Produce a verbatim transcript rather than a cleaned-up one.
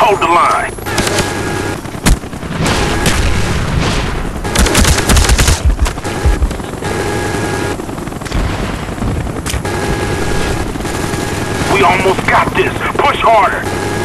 Hold the line. We almost got this. Push harder.